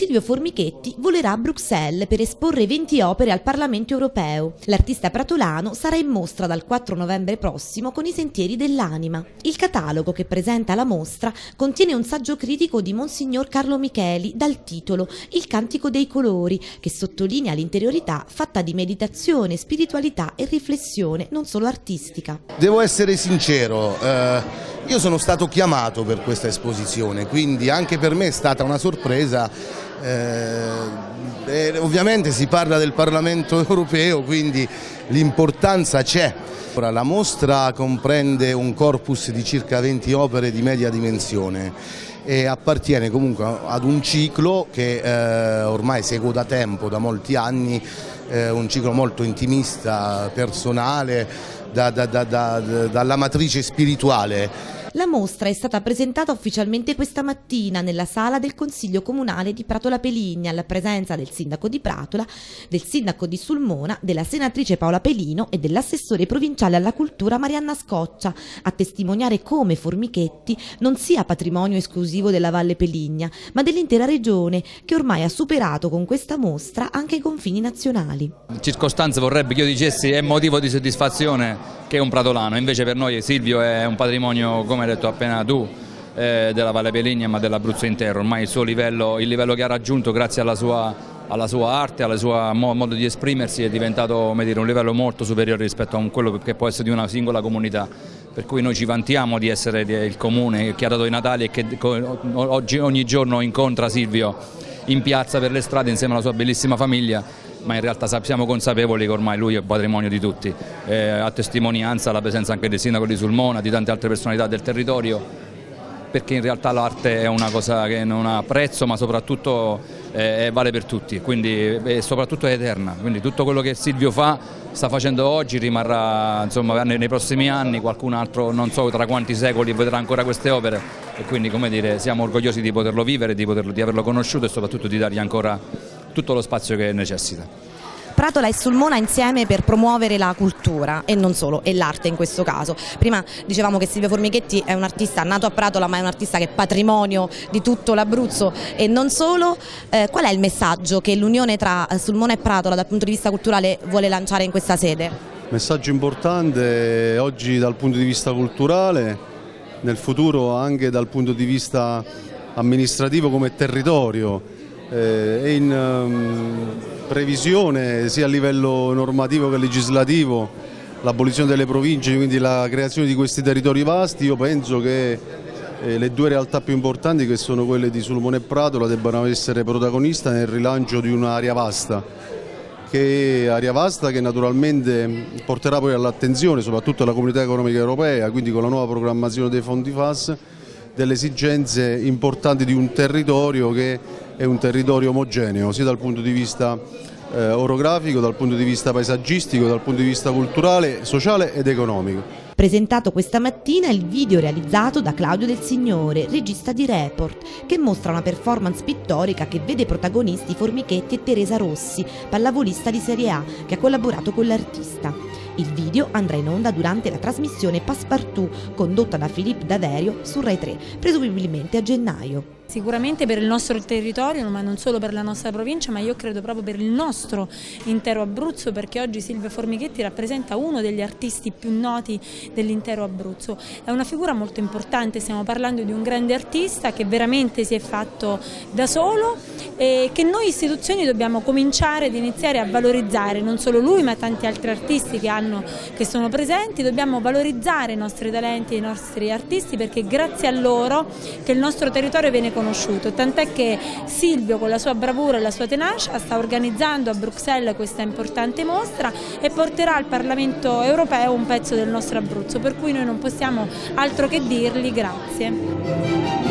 Silvio Formichetti volerà a Bruxelles per esporre 20 opere al Parlamento europeo. L'artista pratolano sarà in mostra dal 4 novembre prossimo con I Sentieri dell'Anima. Il catalogo che presenta la mostra contiene un saggio critico di Monsignor Carlo Micheli dal titolo Il Cantico dei Colori, che sottolinea l'interiorità fatta di meditazione, spiritualità e riflessione, non solo artistica. Devo essere sincero, io sono stato chiamato per questa esposizione, quindi anche per me è stata una sorpresa. Ovviamente si parla del Parlamento europeo, quindi l'importanza c'è. La mostra comprende un corpus di circa 20 opere di media dimensione e appartiene comunque ad un ciclo che ormai seguo da tempo, da molti anni, un ciclo molto intimista, personale, dalla matrice spirituale. La mostra è stata presentata ufficialmente questa mattina nella sala del Consiglio Comunale di Pratola Peligna, alla presenza del sindaco di Pratola, del sindaco di Sulmona, della senatrice Paola Pelino e dell'assessore provinciale alla cultura Marianna Scoccia, a testimoniare come Formichetti non sia patrimonio esclusivo della Valle Peligna, ma dell'intera regione, che ormai ha superato con questa mostra anche i confini nazionali. Circostanze vorrebbe che io dicessi è motivo di soddisfazione che è un pratolano, invece per noi Silvio è un patrimonio, come hai detto appena tu, della Valle Peligna, ma dell'Abruzzo intero. Ormai il livello che ha raggiunto grazie alla sua arte, al suo modo di esprimersi, è diventato, come dire, un livello molto superiore rispetto a quello che può essere di una singola comunità. Per cui noi ci vantiamo di essere il comune che ha dato i Natali e che ogni giorno incontra Silvio in piazza, per le strade, insieme alla sua bellissima famiglia. Ma in realtà siamo consapevoli che ormai lui è patrimonio di tutti, a testimonianza la presenza anche del sindaco di Sulmona, di tante altre personalità del territorio, perché in realtà l'arte è una cosa che non ha prezzo, ma soprattutto vale per tutti, quindi soprattutto è eterna, quindi tutto quello che Silvio sta facendo oggi rimarrà, insomma, nei prossimi anni. Qualcun altro, non so tra quanti secoli, vedrà ancora queste opere, e quindi, come dire, siamo orgogliosi di poterlo vivere, di averlo conosciuto e soprattutto di dargli ancora tutto lo spazio che necessita. Pratola e Sulmona insieme per promuovere la cultura e non solo, e l'arte in questo caso. Prima dicevamo che Silvio Formichetti è un artista nato a Pratola, ma è un artista che è patrimonio di tutto l'Abruzzo e non solo. Qual è il messaggio che l'unione tra Sulmona e Pratola dal punto di vista culturale vuole lanciare in questa sede? Messaggio importante oggi dal punto di vista culturale, nel futuro anche dal punto di vista amministrativo come territorio. È in previsione sia a livello normativo che legislativo l'abolizione delle province, quindi la creazione di questi territori vasti. Io penso che le due realtà più importanti, che sono quelle di Sulmona e Pratola, debbano essere protagoniste nel rilancio di un'area vasta, che naturalmente porterà poi all'attenzione soprattutto della Comunità Economica Europea, quindi con la nuova programmazione dei fondi FAS, delle esigenze importanti di un territorio che è un territorio omogeneo, sia dal punto di vista orografico, dal punto di vista paesaggistico, dal punto di vista culturale, sociale ed economico. Presentato questa mattina il video realizzato da Claudio Del Signore, regista di Report, che mostra una performance pittorica che vede protagonisti Formichetti e Teresa Rossi, pallavolista di Serie A, che ha collaborato con l'artista. Il video andrà in onda durante la trasmissione Passepartout, condotta da Philippe Daverio su Rai 3, presumibilmente a gennaio. Sicuramente per il nostro territorio, ma non solo per la nostra provincia, ma io credo proprio per il nostro intero Abruzzo, perché oggi Silvio Formichetti rappresenta uno degli artisti più noti dell'intero Abruzzo. È una figura molto importante, stiamo parlando di un grande artista che veramente si è fatto da solo e che noi istituzioni dobbiamo cominciare ad iniziare a valorizzare, non solo lui ma tanti altri artisti che sono presenti. Dobbiamo valorizzare i nostri talenti e i nostri artisti, perché grazie a loro che il nostro territorio viene conosciuto, tant'è che Silvio con la sua bravura e la sua tenacia sta organizzando a Bruxelles questa importante mostra e porterà al Parlamento europeo un pezzo del nostro Abruzzo, per cui noi non possiamo altro che dirgli grazie.